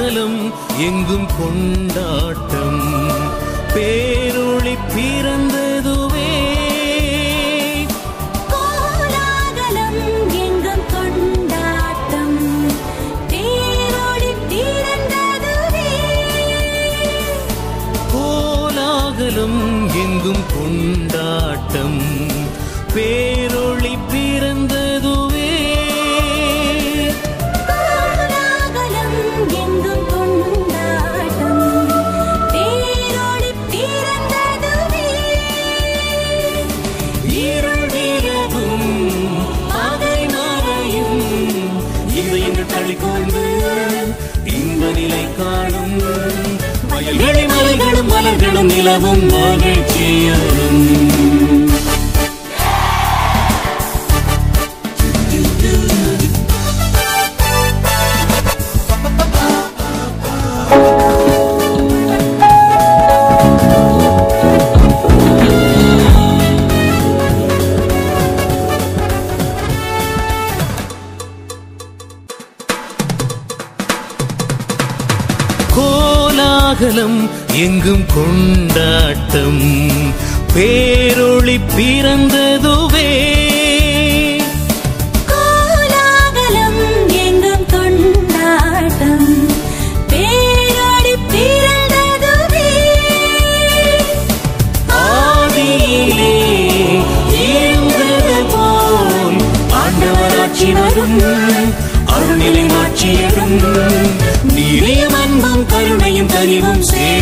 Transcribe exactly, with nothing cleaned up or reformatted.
கோலாகலம் எங்கும் கொண்டாட்டம் பேரொளி பிறந்ததுவே கோலாகலம் எங்கும் கொண்டாட்டம் பேரொளி பிறந்ததுவே கோலாகலம் எங்கும் கொண்டாட்டம் பேரொளி பிறந்ததுவே கோலாகலம் எங்கும் கொண்டாட்டம் பேரொளி பிறந்ததுவே இருள் விலகும் பகை மறையும் இதயங்கள் களிகொண்டு இன்ப நிலை காணும் வயல்வெளி மலைகளும் மலர்களும் நிலவும் மகிழ்ச்சியோடும் கோலாகலம் எங்கும் கொண்டாட்டம் பேரொளி பிறந்ததுவே கோலாகலம் எங்கும் கொண்டாட்டம் பேரொளி பிறந்ததுவே ஆதியிலே இருந்தது போல் ஆண்டவராட்சி வரும் அருள்நிலை மாட்சியரும் நீதியும் அன்பும் கருணையும் கனிவும் சே